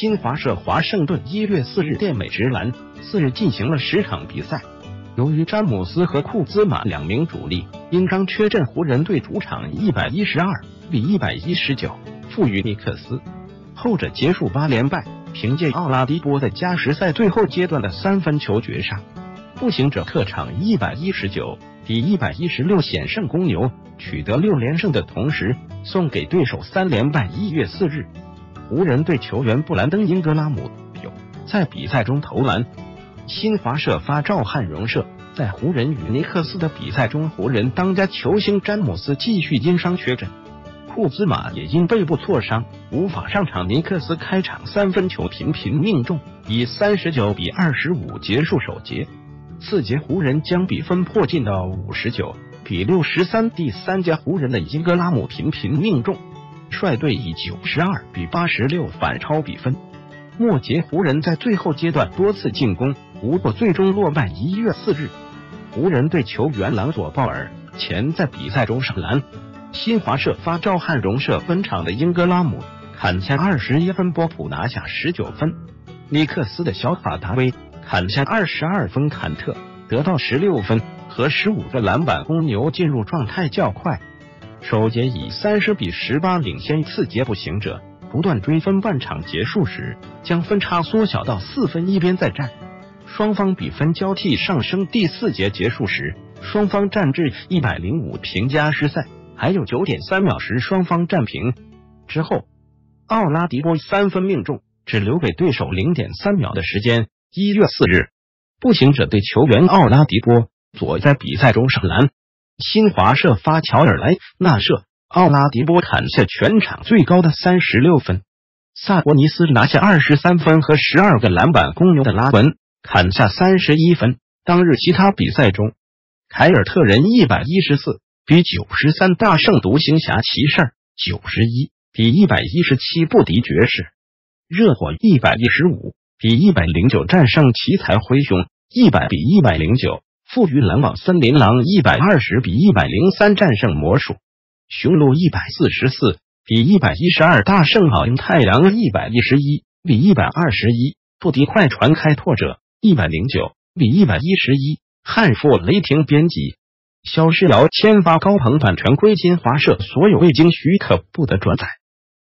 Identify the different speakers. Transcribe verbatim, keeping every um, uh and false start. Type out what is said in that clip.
Speaker 1: 新华社华盛顿一月四日电美直男，四日进行了十场比赛。由于詹姆斯和库兹马两名主力因伤缺阵，湖人队主场一百一十二比一百一十九负于尼克斯，后者结束八连败，凭借奥拉迪波在加时赛最后阶段的三分球绝杀。步行者客场一百一十九比一百一十六险胜公牛，取得六连胜的同时送给对手三连败。一月四日，湖人队球员布兰登·英格拉姆有在比赛中投篮。新华社发赵汉荣社，在湖人与尼克斯的比赛中，湖人当家球星詹姆斯继续因伤缺阵，库兹马也因背部挫伤无法上场。尼克斯开场三分球频频命中，以三十九比二十五结束首节。次节湖人将比分迫近到五十九比六十三。第三节湖人的英格拉姆频频命中，率队以九十二比八十六反超比分。末节湖人在最后阶段多次进攻无果，最终落败。一月四日，湖人队球员朗佐鲍尔前在比赛中上篮。新华社发赵汉荣社，本场的英格拉姆砍下二十一分，波普拿下十九分。尼克斯的小法达威砍下二十二分，坎特得到十六分和十五个篮板。公牛进入状态较快，首节以三十比十八领先。次节步行者不断追分，半场结束时将分差缩小到四分，一边再战，双方比分交替上升。第四节结束时，双方战至一百零五平加时赛，还有 九点三秒时双方战平。之后奥拉迪波三分命中，只留给对手 零点三秒的时间。一月四日，步行者队球员奥拉迪波左在比赛中上篮。新华社发乔尔莱纳社，奥拉迪波砍下全场最高的三十六分，萨博尼斯拿下二十三分和十二个篮板。公牛的拉文砍下三十一分。当日其他比赛中，凯尔特人一百一十四比九十三大胜独行侠骑士，九十一比一百一十七不敌爵士，热火一百一十五比一百零九战胜奇才，灰熊一百比一百零九负于篮网，森林狼一百二十比一百零三战胜魔术，雄鹿一百四十四比一百一十二大胜老鹰，太阳一百一十一比一百二十一不敌快船，开拓者一百零九比一百一十一汉服雷霆。编辑肖诗瑶签发高朋版权归新华社，所有未经许可不得转载。